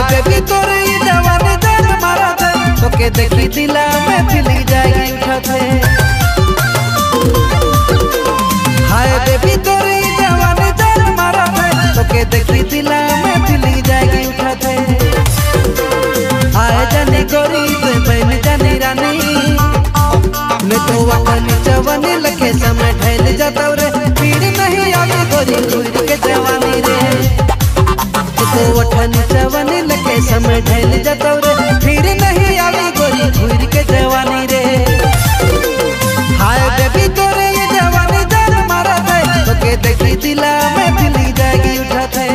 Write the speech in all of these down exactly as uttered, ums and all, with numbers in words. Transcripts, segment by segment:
Baby तोरे ये जवानी जान मारा थे तो के देखी दिला में फिली जाएगी उठाते। हाय बेबी तोरे ये जवानी जान मारा थे तो के देखी दिला में फिली जाएगी उठाते। आए जाने गोरी तो बहन जाने रानी मैं तो अपनी जवानी लखे समय ढल जाता रे फिर नहीं आगे गोरी घूर के जवानी रे तो अठनी जवानी लखे समय ढल जाता रे फिर नहीं आगे गोरी घूर के जवानी रे। हाय बेबी तोरे ये जवानी जान मारा थे तो के देखी दिला में फिली जाएगी उठाते।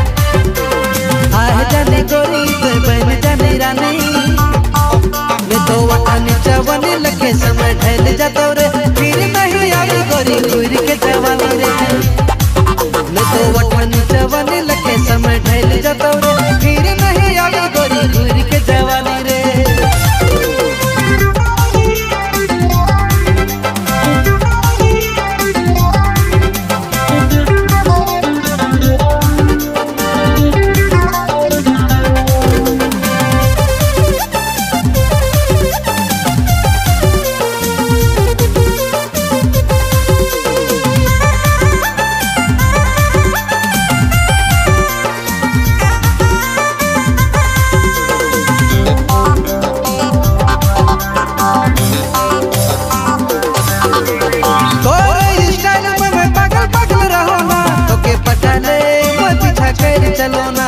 आए जाने गोरी तो बहन जाने रानी मैं तो अठनी जवानी लखे समय ढल जाता रे फिर नहीं आगे गोरी घूर के जवानी रे मैं तो अठनी जवानी लखे समय ढल जाता रे फिर नहीं आगे गोरी घूर के जवानी रे। चलो ना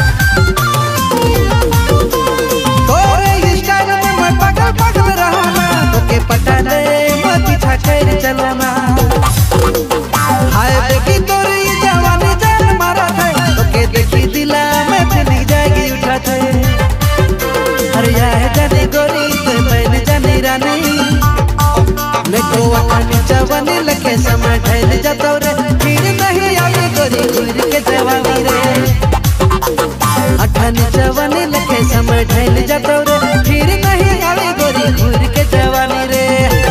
तोरे स्टाइल में मैं पागल पागल रहो ना तो के पटा ले मैं पीछा कर चलो ना। हाय बेबी तोरे ये जवानी जान मारा थे तो के देखी दिला में फिली जाएगी उठाते। अरे यार जाने गोरी तो बहन जाने रानी मैं तो अपनी जवानी लखे समय ढल जाता रे फिर नहीं आगे गोरी घूर के जवानी रे अठनी जवानी लखे समय ढल जाता रे फिर नहीं आगे गोरी घूर के जवानी रे।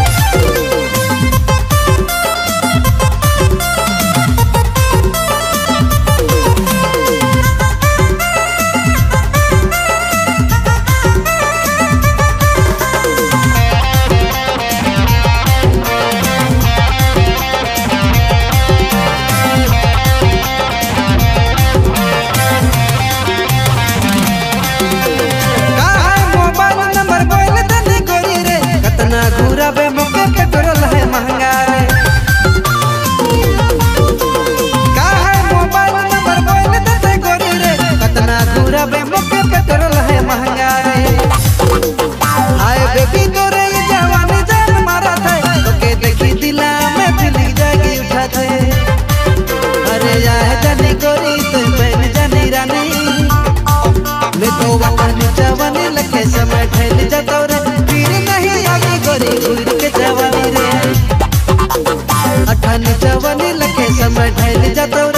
जवानी लखे समय ढल जाता रे फिर नहीं आगे गोरी घूर के जवानी रे अठनी जवानी लखे समय ढल जाता